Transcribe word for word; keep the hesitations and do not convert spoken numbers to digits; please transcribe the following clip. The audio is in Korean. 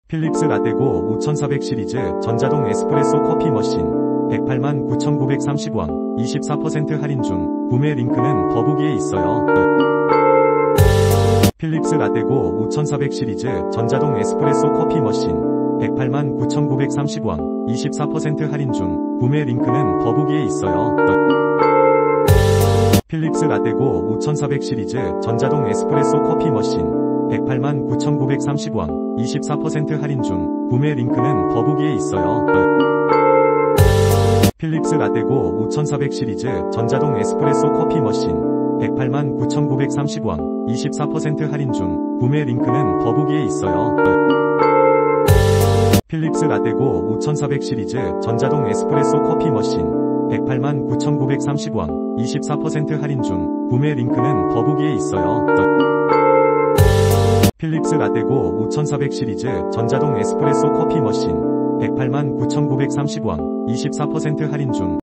필립스 라떼고 오천사백 시리즈 전자동 에스프레소 커피 머신 백팔만 구천구백삼십 원 이십사 퍼센트 할인 중. 구매 링크는 더보기에 있어요. 필립스 라떼고 오천사백 시리즈 전자동 에스프레소 커피 머신 백팔만 구천구백삼십 원 이십사 퍼센트 할인 중. 구매 링크는 더보기에 있어요. 필립스 라떼고 오천사백 시리즈 전자동 에스프레소 커피 머신 백팔만 구천구백삼십 원 이십사 퍼센트 할인 중. 구매 링크는 더보기에 있어요. 필립스 라떼고 오천사백 시리즈 전자동 에스프레소 커피 머신 백팔만 구천구백삼십 원 이십사 퍼센트 할인 중. 구매 링크는 더보기에 있어요. 필립스 라떼고 오천사백 시리즈 전자동 에스프레소 커피 머신 백팔만 구천구백삼십 원 이십사 퍼센트 할인 중. 구매 링크는 더보기에 있어요. 필립스 라떼고 오천사백 시리즈 전자동 에스프레소 커피 머신 백팔만 구천구백삼십 원 이십사 퍼센트 할인 중.